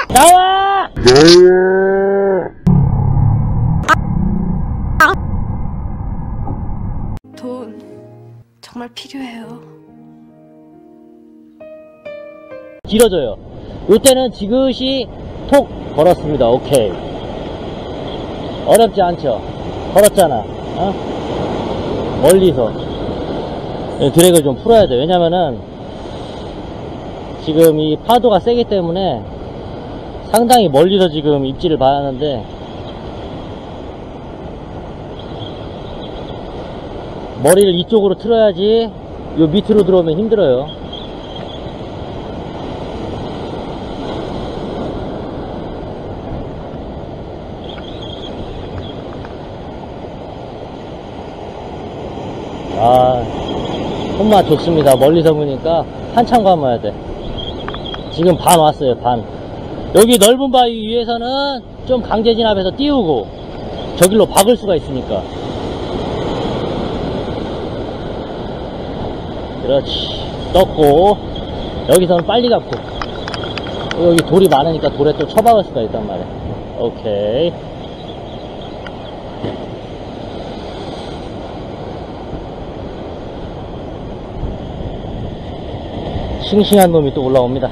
나와! 돈 정말 필요해요. 길어져요. 이때는 지그시 톡 걸었습니다. 오케이. 어렵지 않죠? 걸었잖아. 어? 멀리서 드랙을 좀 풀어야 돼. 왜냐면은 지금 이 파도가 세기 때문에 상당히 멀리서 지금 입질을 봐야 하는데, 머리를 이쪽으로 틀어야지 요 밑으로 들어오면 힘들어요. 아, 손맛 좋습니다. 멀리서 보니까 한참 감아야 돼. 지금 반 왔어요. 반. 여기 넓은 바위 위에서는 좀 강제 진압해서 띄우고 저길로 박을 수가 있으니까. 그렇지. 떴고, 여기서는 빨리 잡고, 여기 돌이 많으니까 돌에 또 쳐박을 수가 있단 말이야. 오케이. 싱싱한 놈이 또 올라옵니다.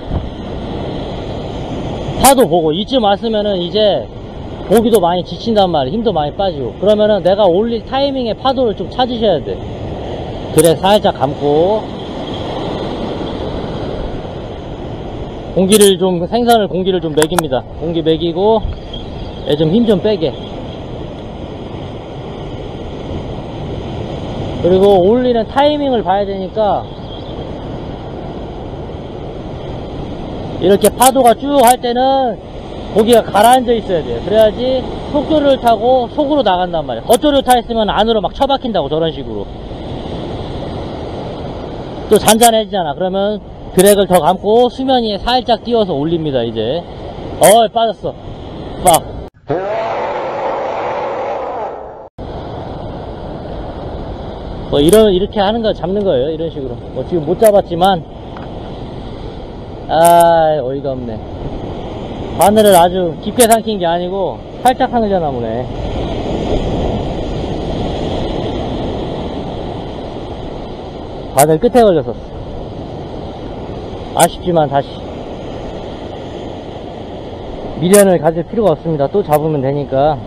파도 보고 이쯤 왔으면은 이제 고기도 많이 지친단 말이야. 힘도 많이 빠지고. 그러면은 내가 올릴 타이밍에 파도를 좀 찾으셔야 돼. 그래, 살짝 감고 공기를 좀, 생선을 공기를 좀 먹입니다. 공기 먹이고 얘 좀 힘 좀 빼게. 그리고 올리는 타이밍을 봐야 되니까 이렇게 파도가 쭉 할 때는 고기가 가라앉아 있어야 돼요. 그래야지 속조를 타고 속으로 나간단 말이에요. 겉조를 타 있으면 안으로 막 처박힌다고, 저런 식으로. 또 잔잔해지잖아. 그러면 드랙을 더 감고 수면 위에 살짝 띄워서 올립니다. 이제 빠졌어. 빡. 뭐 이렇게 하는 거, 잡는 거예요. 이런 식으로. 뭐 지금 못 잡았지만, 어이가 없네. 바늘을 아주 깊게 삼킨 게 아니고 살짝 하늘려나 보네. 바늘 끝에 걸렸었어. 아쉽지만 다시 미련을 가질 필요가 없습니다. 또 잡으면 되니까.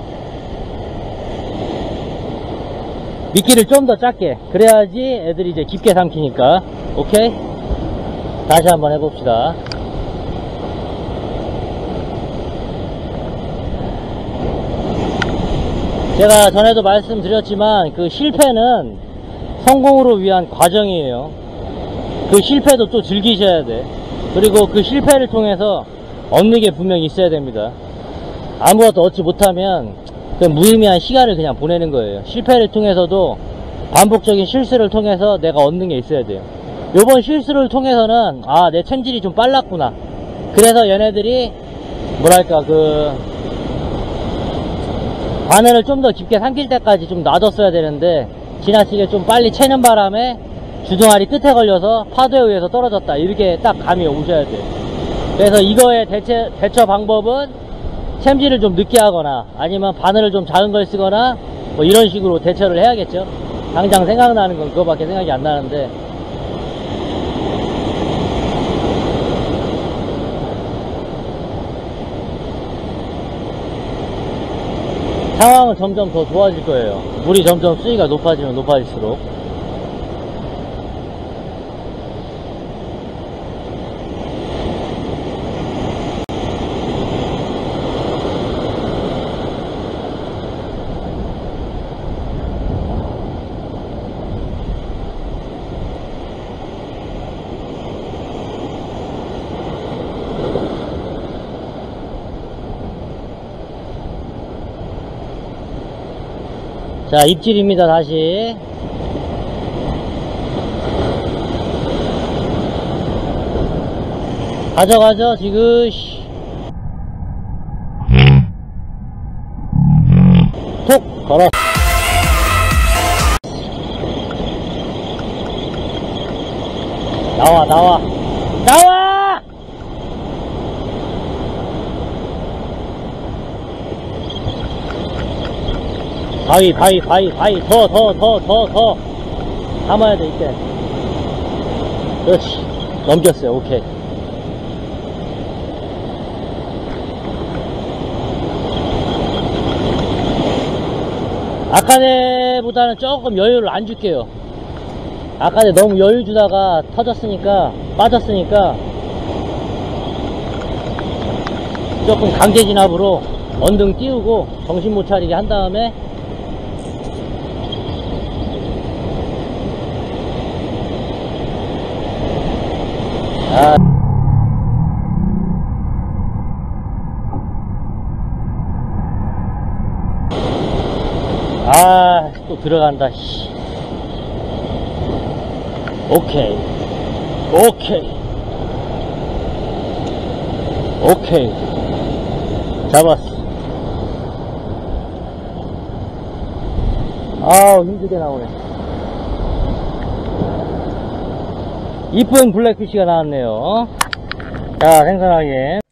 미끼를 좀 더 작게, 그래야지 애들이 이제 깊게 삼키니까. 오케이? 다시 한번 해봅시다. 제가 전에도 말씀드렸지만 그 실패는 성공으로 위한 과정이에요. 그 실패도 또 즐기셔야 돼. 그리고 그 실패를 통해서 얻는 게 분명히 있어야 됩니다. 아무것도 얻지 못하면 그 무의미한 시간을 그냥 보내는 거예요. 실패를 통해서도 반복적인 실수를 통해서 내가 얻는 게 있어야 돼요. 요번 실수를 통해서는 내 챔질이 좀 빨랐구나. 그래서 얘네들이 뭐랄까 바늘을 좀 더 깊게 삼킬 때까지 좀 놔뒀어야 되는데 지나치게 좀 빨리 채는 바람에 주둥아리 끝에 걸려서 파도에 의해서 떨어졌다. 이렇게 딱 감이 오셔야 돼요. 그래서 이거의 대처 방법은 챔질을 좀 늦게 하거나 아니면 바늘을 좀 작은 걸 쓰거나 뭐 이런 식으로 대처를 해야겠죠. 당장 생각나는 건 그거밖에 생각이 안 나는데, 상황은 점점 더 좋아질 거예요. 물이 점점 수위가 높아지면 높아질수록. 자, 입질입니다. 다시 가져가죠. 지금 톡 걸어. 나와. 바위. 더. 감아야 돼, 이때. 그렇지. 넘겼어요. 오케이. 아까네보다는 조금 여유를 안 줄게요. 아까네 너무 여유 주다가 터졌으니까, 빠졌으니까, 조금 강제 진압으로 언등 띄우고 정신 못 차리게 한 다음에 또 들어간다. 씨. 오케이. 잡았어. 힘들게 나오네. 이쁜 블랙피쉬가 나왔네요. 자, 생선하게.